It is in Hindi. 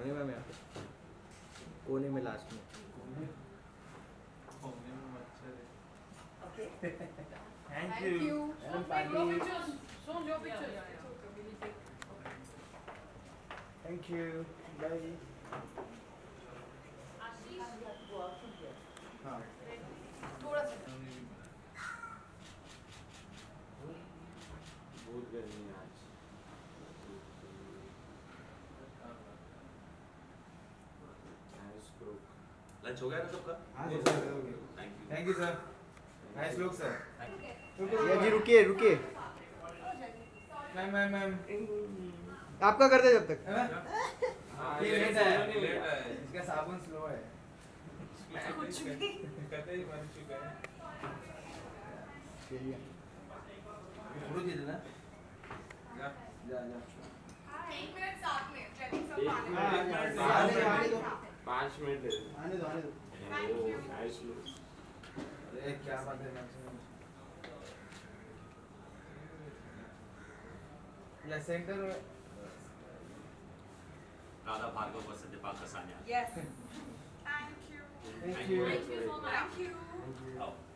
कोने में मैं कोने में लास्ट में Okay. Thank you. And party. Show your pictures. Thank you bye हाँ थोड़ा सा बहुत गर्मी है आज। लंच हो गया ना सबका? हाँ sir thank you sir nice look sir ये जी रुकिए रुकिए। मैम आपका कर दे जब तक। ये लेट है इसका साबुन स्लो है कुछ भी कहते ही मर चुका है। यही है फोटो दे देना जा जा जा 1 मिनट साथ में चेकिंग सब एक पाने मिनट, आने दो 5 मिनट आने दो आने दो। Nice look. अरे क्या बात है मैक्सिमम या सेंटर राधा भार्गव व Satyapal Kasania. Yes thank you thank you so much thank you आओ।